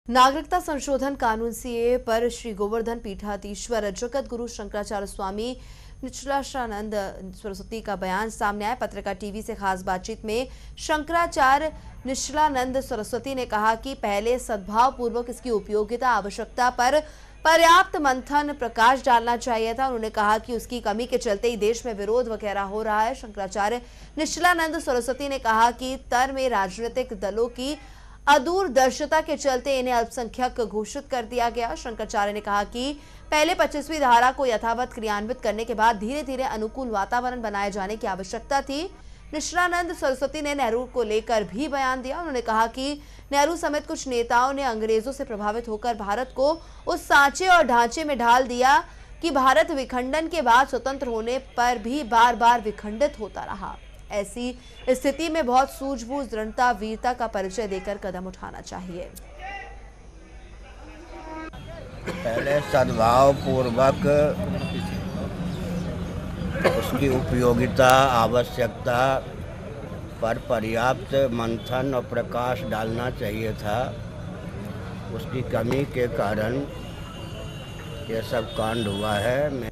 नागरिकता संशोधन कानून सीए पर श्री गोवर्धन पीठाधीश्वर जगत गुरु शंकराचार्य स्वामी निचलाशानंद सरस्वती का बयान सामने आया। पत्रकार टीवी से खास बातचीत में शंकराचार्य निचलानंद सरस्वती ने कहा कि पहले सद्भाव पूर्वक इसकी उपयोगिता आवश्यकता पर पर्याप्त मंथन प्रकाश डालना चाहिए था। उन्होंने कहा कि उसकी कमी के चलते ही देश में विरोध वगैरह हो रहा है। शंकराचार्य निचलानंद सरस्वती ने कहा कि तर में राजनीतिक दलों की अदूरदर्शिता के चलते इन्हें अल्पसंख्यक घोषित कर दिया गया। शंकराचार्य ने कहा कि पहले 25वीं धारा को यथावत क्रियान्वित करने के बाद धीरे धीरे अनुकूल वातावरण बनाए जाने की आवश्यकता थी। निचलानंद सरस्वती ने नेहरू को लेकर भी बयान दिया। उन्होंने कहा कि नेहरू समेत कुछ नेताओं ने अंग्रेजों से प्रभावित होकर भारत को उस सांचे और ढांचे में ढाल दिया कि भारत विखंडन के बाद स्वतंत्र होने पर भी बार बार विखंडित होता रहा। ऐसी स्थिति में बहुत सूझबूझ, दृढ़ता, वीरता का परिचय देकर कदम उठाना चाहिए। पहले सद्भाव पूर्वक उसकी उपयोगिता आवश्यकता पर पर्याप्त मंथन और प्रकाश डालना चाहिए था। उसकी कमी के कारण यह सब कांड हुआ है। मैं